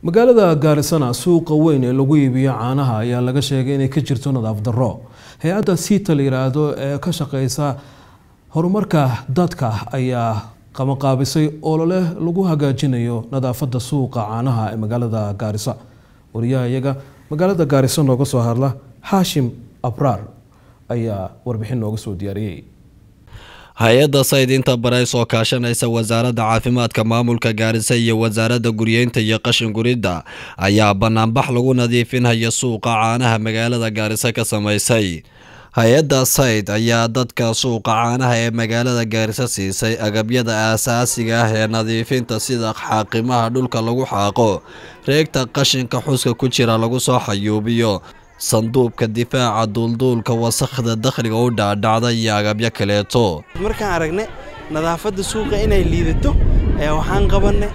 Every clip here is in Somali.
magaalada Gaarisa suuqa weyn ee lagu iibiyo caanaha ayaa laga sheegay inay ka jirto nadaafad darro. Hay'adda Sita la yiraahdo ee ka shaqeysa horumarka dadka ayaa qabanqaabisay olole lagu hagaajinayo nadaafadda suuqa caanaha ee magaalada Gaarisa. Wariyaha iyaga magaalada Gaarisa nooga soo hadla Hashim Abrar ayaa warbixin nooga soo diyaariyay. hay-adda saydinta barays oo kaashanaysa wasaaradda caafimaadka maamulka Gaarisa iyo wasaaradda guryeynta iyo qashin guridda ayaa banaanbax lagu nadiifinaya suuqa caanaha magaalada Gaarisa ka samaysay. hay-adda sayd ayaa dadka suuqa caanaha ee magaalada Gaarisa siisay agabyada aasaasiga ah ee nadiifinta sida xaaqimaha dhulka lagu xaaqo, reegta qashinka xuska ku jira lagu soo xayuubiyo, sanduubka difaaca duulduulka wasakhda dakhliga u dhaadhacda iyo agabyo kaleeto. markaan aragnay nadaafadda suuqa inay liidato waxaan qabanay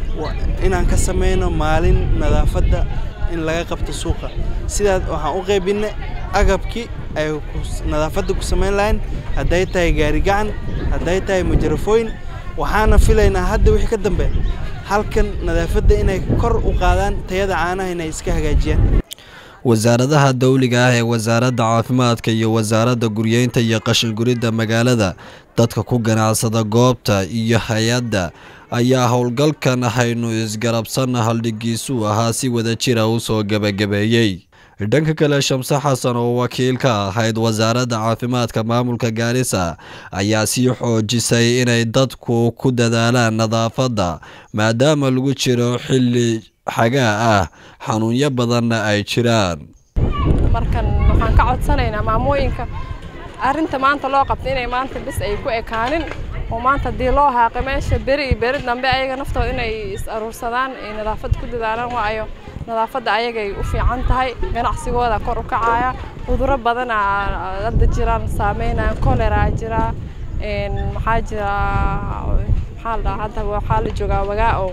inaan ka sameeyno maalin nadaafadda in laga qabto suuqa. sidaas waxaan u qaybinay agabkii ay nadaafadda ku sameyn lahayn, hadday tahay gaari gacan, hadday tahay majarafooyin. waxaana filaynaa hadda wixii ka dambe halkan nadaafadda inay kor u qaadaan tayada caanaha inay iska hagaajiyaan. wasaaradaha dawliga ah ee wasaaradda caafimaadka iyo wasaaradda guryeynta iyo qashin guridda magaalada, dadka ku ganacsada goobta iyo hay-adda ayaa howlgalkan haynu isgarabsan haldhigiisu ahaa si wada jira u soo gabagabeeyay. dhanka kale Shamse Xasan oo wakiil ka ahayd wasaaradda caafimaadka maamulka Gaarisa ayaa sii xoojisay inay dadku ku dadaalaan nadaafadda maadaama lagu jiro xilli xagaa ah xanuunyo badanna ay jiraan. markan waxaan ka codsanaynaa maamooyinka arinta maanta loo qabtay inay maanta bis ay ku ekaanin oo maanta hadii loo haaqay meesha beri dambe ayaga naftooda inay is aruursadaan ee nadaafad ku dadaalaan. waayo nadaafadda ayagay u fiican tahay, ganacsigooda kor u kacaya, cudurro badan hadda jiraan saameynaya, kolera jira, maxaa jira hadda waxaa la joogaa wagaa oo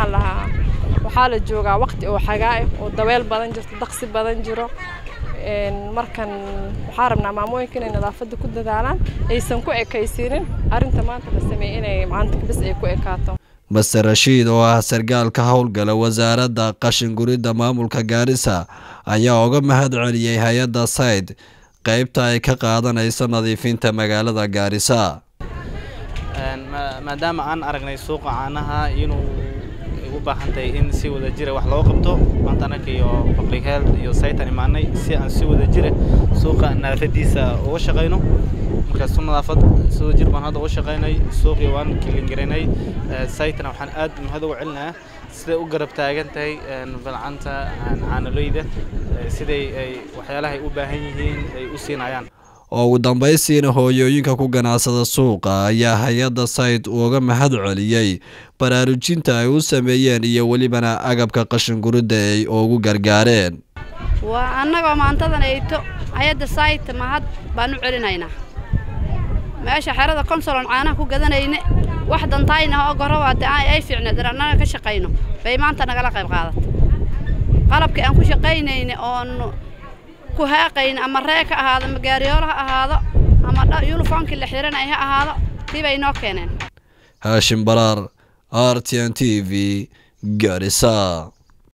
waxaa la joogaa waqti oo xagaa oo dabeel badan jirto, daqsi badan jiro. markan waxaan rabnaa maamooyinka inay nadaafadda ku dadaalaan, aysan ku ekaysiinin arinta maanta la sameeyay inay maanta bis ay ku ekaato. Master Rashid oo ah sargaalka howlgala wasaaradda qashin guridda maamulka Gaarisa ayaa uga mahad celiyay hay-adda Sayd qaybta ay ka qaadanayso nadiifinta magaalada Gaarisa. maadaama aan aragnay suuqa caanaha inuu u baahan tahay in si wada jira wax loo qabto, maanta anaga iyo public health iyo saytan imaanay si aan si wada jira suuqa nadaafadiisa uga shaqeyno. markaas nadaafad soo jir baan hadda uga shaqeynay, suuqii waan kilingareynay. saytan waxaan aad mahad ugu celinayaa sida u garab taagan tahay balcanta caanaleyda, siday ay waxyaalaha ay u baahan yihiin ay u siinayaan. oo ugu dambaysiina hooyooyinka ku ganacsada suuqa ayaa hay-adda Sayd uga mahad celiyay baraarujinta ay u sameeyeen iyo welibana agabka qashin guridda ay ugu gargaareen. waa annagoo maantadan ayto hay-adda Sayd mahad baan u celinaynaa. meesha xerada konsolon caanaha ku gadanayne wax dantayna oo gorowaad ay fiicnaa annaga ka shaqeyno bay maanta nagala qayb qaadatay. qalabka aan ku shaqeynayne oon ku haaqayn ama reeka ahaado ama gaariyoolaha ahaado ama uniformki la xiranay ha ahaado tibay noo keeneen. Hashim Barar, RTN TV, Gaarisa.